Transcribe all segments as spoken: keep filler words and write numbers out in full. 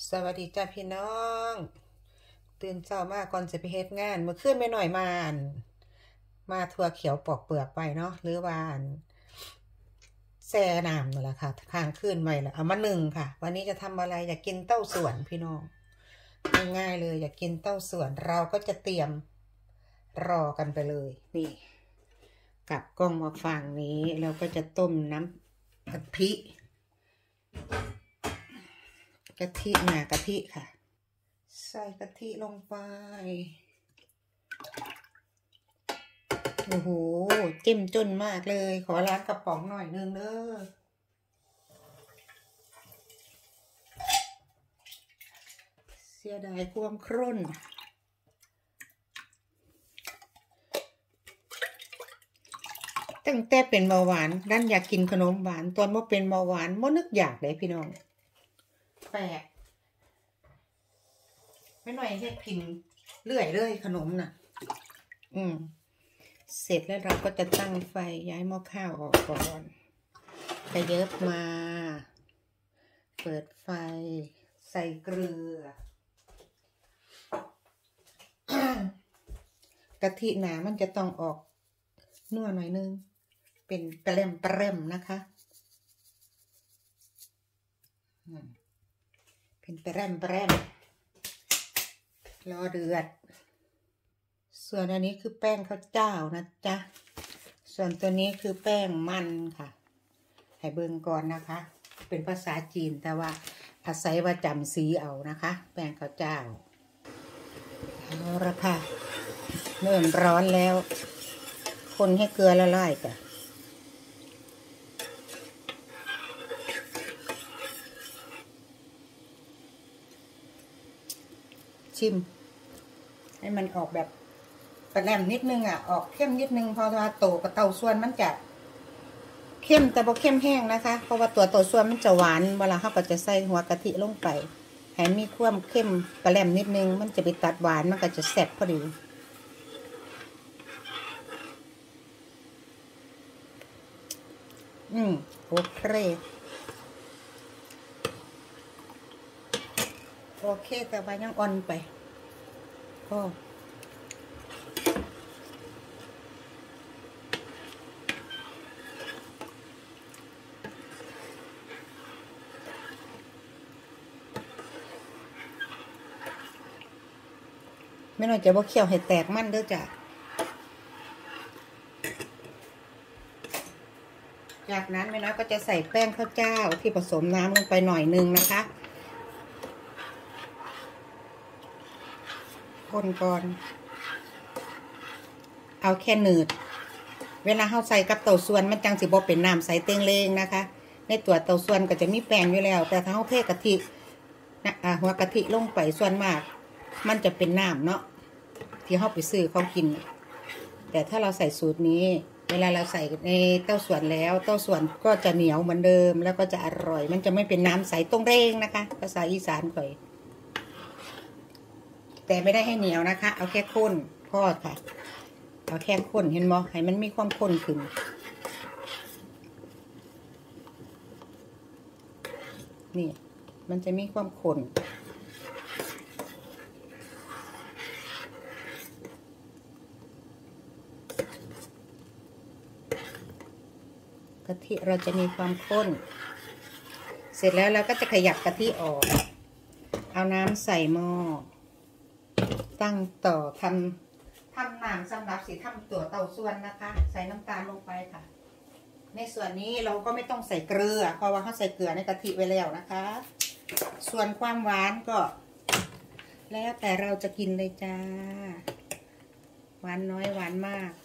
สวัสดีจ้าพี่น้องตื่นเช้ามาก่อนจะไปเฮ็ดงานเมื่อคืนไม่หน่อยมาอั่นมาถั่วเขียวปอกเปลือกไปเนาะหรือว่าอั่นแช่น้ำนั่นแหละค่ะค้างคืนไว้แล้วเอามานึ่งค่ะวันนี้จะทำอะไรอยากกินเต้าส่วนพี่น้องง่ายๆเลยอยากกินเต้าส่วนเราก็จะเตรียมรอกันไปเลยนี่กับกล้องมาฝั่งนี้เราก็จะต้มน้ำกะทิกะทิหนากะทิค่ะใส่กะทิลงไปโอ้โหจิ้มจนมากเลยขอล้างกระป๋องหน่อยนึงเด้อเสียดายความครุ่นตั้งแต่เป็นเบาหวานด้านอยากกินขนมหวานตอนว่าเป็นเบาหวานบ่นึกอยากเลยพี่น้องแปลกไม่หน่อยเฮ็ดพิมพ์เรื่อยเลยขนมน่ะอืมเสร็จแล้วเราก็จะตั้งไฟย้ายหม้อข้าวออกก่อนขยับมาเปิดไฟใส่เกลือกะทิหนามันจะต้องออกนัวหน่อยนึงเป็นแปร่มแปร่มนะคะเป็นแปร่มแปร่มรอเดือดส่วนอันนี้คือแป้งข้าวเจ้านะจ๊ะส่วนตัวนี้คือแป้งมันค่ะให้เบิ่งก่อนนะคะเป็นภาษาจีนแต่ว่าอาศัยว่าจำสีเอานะคะแป้งข้าวเจ้าเอาละค่ะเริ่มร้อนแล้วคนให้เกลือละลายจ้ะชิมให้มันออกแบบแปร่มนิดนึงอ่ะออกเข้มนิดนึงเพราะว่าโตกับเต้าส่วนมันจะเข้มแต่บ่เข้มแห้งนะคะเพราะว่าตัวเต้าส่วนมันจะหวานเวลาเขาก็จะใส่หัวกะทิลงไปให้มีความเข้มแปร่มนิดนึงมันจะไปตัดหวานมันก็จะแซ่บพอดีอืมโอเคโอเคแต่ว่ายังอ่อนไปโอ้ไม่น่าจะบ่เคี่ยวให้แตกมันเด้อจ้ะจากนั้นแม่น้อยก็จะใส่แป้งข้าวเจ้าที่ผสมน้ำลงไปหน่อยนึงนะคะคนก่อนเอาแค่หนืดเวลาเขาใส่กับเต้าส่วนมันจังสิบ่เป็นน้ำใสเต็งเลงนะคะในตัวเต้าส่วนก็จะมีแป้งอยู่แล้วแต่ถ้าเขาเทกะทินะหัวกะทิลงไปส่วนมากมันจะเป็นน้ำเนาะที่เขาไปซื้อเขากินแต่ถ้าเราใส่สูตรนี้เวลาเราใส่ในเต้าส่วนแล้วเต้าส่วนก็จะเหนียวเหมือนเดิมแล้วก็จะอร่อยมันจะไม่เป็นน้ำใสตรงเร่งนะคะภาษาอีสานก่อยแต่ไม่ได้ให้เหนียวนะคะเอาแค่ข้นพอค่ะเอาแค่ข้นเห็นมั้ยให้มันมีความข้นขึ้นนี่มันจะมีความข้นกะทิเราจะมีความข้นเสร็จแล้วเราก็จะขยับกะทิออกเอาน้ำใส่หม้อตั้งต่อทำทำน้ำสำหรับสีทำตัวเต้าส่วนนะคะใส่น้ำตาลลงไปค่ะในส่วนนี้เราก็ไม่ต้องใส่เกลือเพราะว่าเขาใส่เกลือในกะทิไว้แล้วนะคะส่วนความหวานก็แล้วแต่เราจะกินเลยจ้าหวานน้อยหวานมาก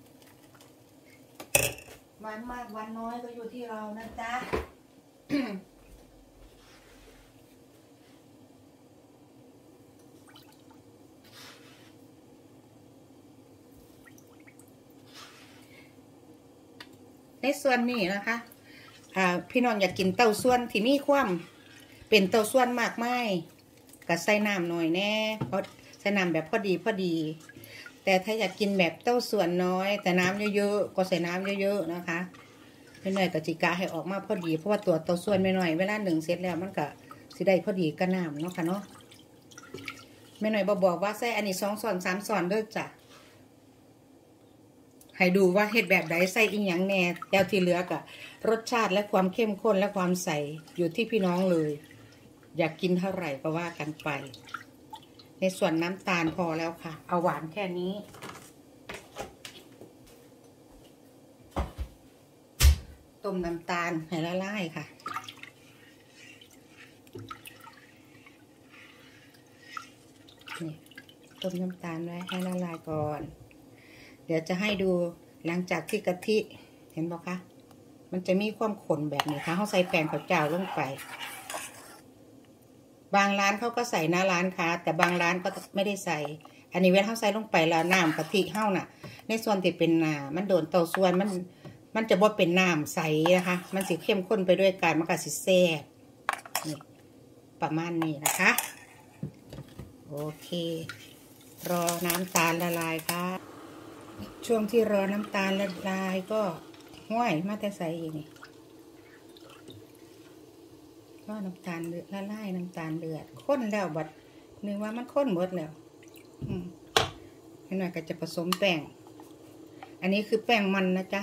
หวานมากหวานน้อยก็อยู่ที่เรานะจ๊ะ ในส่วนนี้นะคะอ่าพี่น้องอยากกินเต้าส่วนที่มีความเป็นเต้าส่วนมากไม่ก็ใส่น้ำหน่อยแน่เพราะใส่น้ำแบบพอดีพอดีแต่ถ้าอยากกินแบบเต้าส่วนน้อยแต่น้ำเยอะๆก็ใส่น้ำเยอะๆนะคะ ไม่หน่อยกะจิกะให้ออกมาพอดีเพราะว่าตัวเต้าส่วนไม่หน่อยเวลาหนึ่งเสร็จแล้วมันก็สิได้พอดีกระน้ำเนาะค่ะเนาะแม่หน่อยบอกบอกว่าใส่อันนี้สองส่วนสามส่วนเด้อจ้ะให้ดูว่าเฮ็ดแบบใดใส่อีหยังแน่แล้วที่เหลือก็รสชาติและความเข้มข้นและความใสอยู่ที่พี่น้องเลยอยากกินเท่าไหร่ก็ว่ากันไปในส่วนน้ำตาลพอแล้วค่ะเอาหวานแค่นี้ต้มน้ำตาลให้ละลายค่ะนี่ต้มน้ำตาลไว้ให้ละลายก่อนเดี๋ยวจะให้ดูหลังจากที่กะทิเห็นบอกคะมันจะมีความขนแบบนี้ค่ะเขาใส่แป้งข้าวเจ้าลงไปบางร้านเขาก็ใส่หน้าร้านค่ะแต่บางร้านก็ไม่ได้ใส่อันนี้เวลาเขาใส่ลงไปแล้วน้ำกะทิเฮ้าน่ะในส่วนที่เป็นน้ำมันโดนเตาส่วนมันมันจะบ่เป็นน้ำใสนะคะมันสีเข้มข้นไปด้วยกันมันก็สิแซ่บนี่ประมาณนี้นะคะโอเครอน้ำตาลละลายค่ะช่วงที่รอน้ำตาลละลายก็ห้วยมาแต่ใส่อีกนี่ก็น้ำตาลเดือดละลายน้ำตาลเดือดข้นแล้วบัดนึกว่ามันข้นหมดแล้วอืมให้หน่อยก็จะผสมแป้งอันนี้คือแป้งมันนะจ๊ะ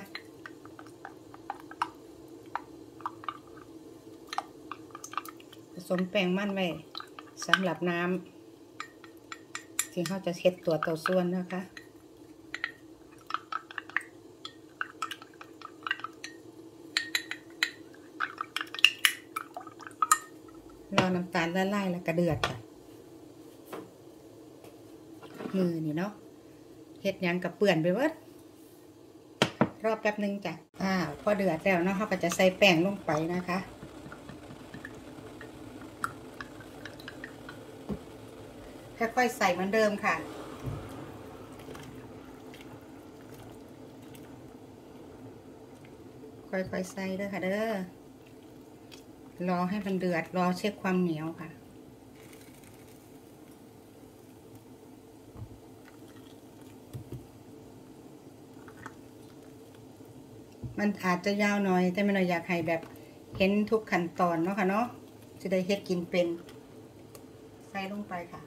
ผสมแป้งมันไว้สำหรับน้ำที่เขาจะเช็ดตัวเต่าส่วนนะคะรอน้ำตาลละลายแล้วก็เดือดค่ะมือนี่เนาะเฮ็ดยังกับเปื่อนไปเวิร์ดรอแป๊บนึงจ้ะอ่าพอเดือดแล้วเนาะเขาก็จะใส่แป้งลงไปนะคะค่อยๆใส่เหมือนเดิมค่ะค่อยๆใส่เด้อค่ะเด้อรอให้มันเดือดรอเช็คความเหนียวค่ะมันอาจจะยาวหน่อยแต่ไม่เราอยากให้แบบเห็นทุกขั้นตอนเนาะค่ะเนาะจะได้เฮ็ดกินเป็นใส่ลงไปค่ะ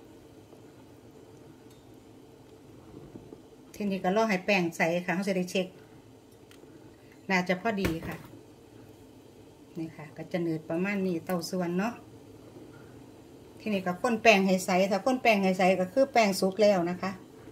ทีนี้ก็รอให้แป้งใสค่ะเขาจะได้เช็คน่าจะพอดีค่ะนี่ค่ะก็จะเนืดประมาณนี้เต้าส่วนเนาะทีนี้ก็ข้นแป้งให้ใสถ้าข้นแป้งให้ใสก็คือแป้งสุกแล้วนะคะ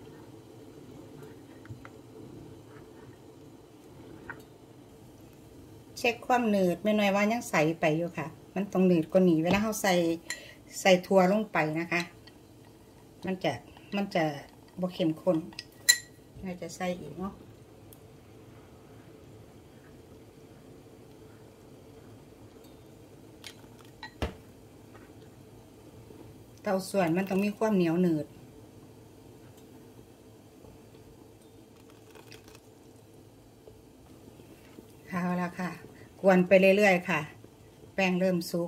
เช็คความหนืดไม่น้อยว่ายังใสไปอยู่ค่ะมันต้องหนืดกว่านี้เวลาเขาใส่ใส่ถั่วลงไปนะคะมันจะมันจะบ่เข้มข้นน่าจะใส่อีกเนาะเต้าส่วนมันต้องมีความเหนียวหนืดเอาละค่ะกวนไปเรื่อยๆค่ะแป้งเริ่มสุก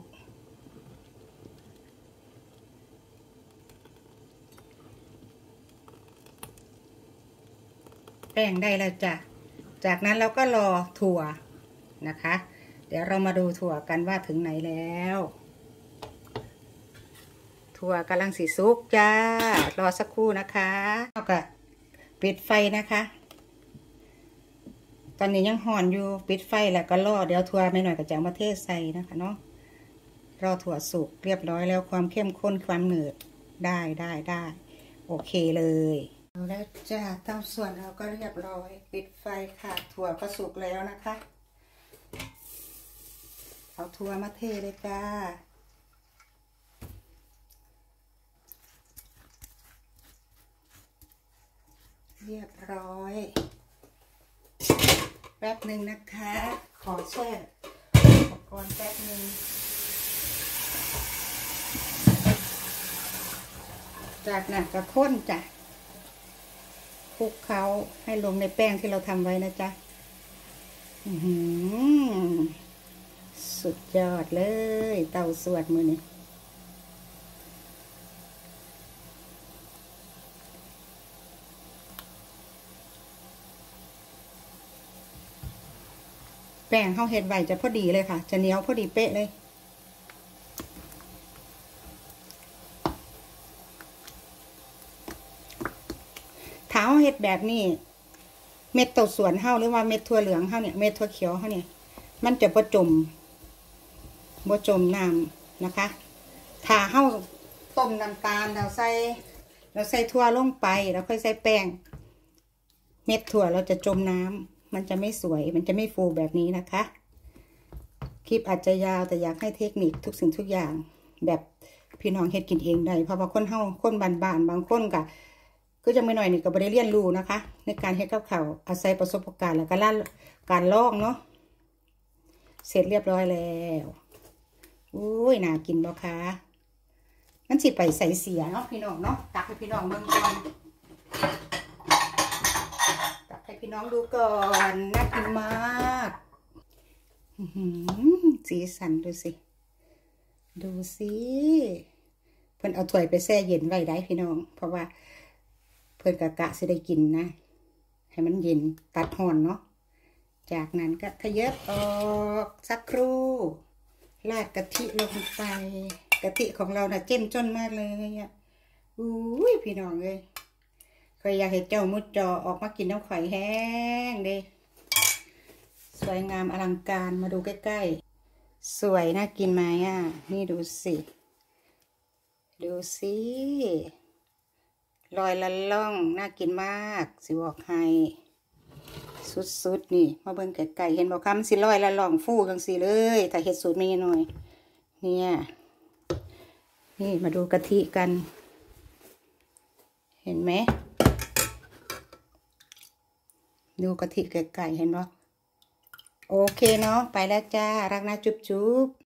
แป้งได้แล้วจ้ะจากนั้นเราก็รอถั่วนะคะเดี๋ยวเรามาดูถั่วกันว่าถึงไหนแล้วถั่วกำลังสีสุกจ้ารอสักครู่นะคะแล้วก็ปิดไฟนะคะตอนนี้ยังห่อนอยู่ปิดไฟแล้วก็รอเดี๋ยวถั่วไม่หน่อยก็จะมาเทใส่นะคะเนาะรอถั่วสุกเรียบร้อยแล้วความเข้มข้นความหนืดได้ได้ได้โอเคเลยเอาแล้วจ้าเต้าส่วนเราก็เรียบร้อยปิดไฟค่ะถั่วก็สุกแล้วนะคะเอาถั่วมาเทเลยจ้าเรียบร้อยแป๊บหนึ่งนะคะขอแช่อุปกรณ์แป๊บหนึ่งจากนั้นก็ข้นจ้ะคลุกเคล้าให้ลงในแป้งที่เราทำไว้นะจ๊ะสุดยอดเลยเต้าส่วนมือนี้แป้งข้าวเห็ดใบจะพอดีเลยค่ะจะเหนียวพอดีเป๊ะเลยเฮ็ดแบบนี้เม็ดเต้าส่วนเฮาหรือว่าเม็ดถั่วเหลืองเฮาเนี่ยเม็ดถั่วเขียวเฮาเนี่ยมันจะบ่จมบ่จมน้ำนะคะถ้าเฮาต้มน้ำตาลเราใส่เราใส่ถั่วลงไปแล้วค่อยใส่แป้งเม็ดถั่วเราจะจมน้ำมันจะไม่สวยมันจะไม่ฟูแบบนี้นะคะคลิปอาจจะยาวแต่อยากให้เทคนิคทุกสิ่งทุกอย่างแบบพี่น้องเฮ็ดกินเองได้เพราะว่าคนเฮาคนบ้านๆบางคนก็ก็จะไม่หน่อยนี่ก็บ่ได้เรียนรู้นะคะในการเฮ็ดกับข้าวอาศัยประสบการณ์แล้วก็การลองเนาะเสร็จเรียบร้อยแล้วอุ้ยน่ากินบ่คะมันสิไปใส่เสียเนาะพี่น้องเนาะตักให้พี่น้องเบิ่งก่อนตักให้พี่น้องดูก่อนน่ากินมากสีสันดูสิดูสิเพิ่นเอาถ้วยไปแช่เย็นไว้ได้พี่น้องเพราะว่าเพิ่นกะกะสิได้กินนะให้มันเย็นตัดห่อนเนาะจากนั้นก็ขยับออกสักครู่ราดกะทิลงไปกะทิของเราน่ะเจ้มจนมากเลยอ่ะอุ้ยพี่น้องเลยเคยอยากให้เจ้ามุดจอออกมากินน้ำข่อยแห้งเด้สวยงามอลังการมาดูใกล้ๆสวยน่ากินไหมอ่ะนี่ดูสิดูสิลอยละล่องน่ากินมากสิบอกให้สุดๆนี่มาเบิ่งไก่ๆเห็นบอกคำสิลอยละล่องฟูจังสิเลยแต่เห็ดสูตรไม่หน่อยเนี่ยนี่มาดูกะทิกันเห็นไหมดูกะทิไก่ๆเห็นบ่โอเคเนาะไปแล้วจ้ารักนะจุ๊บๆ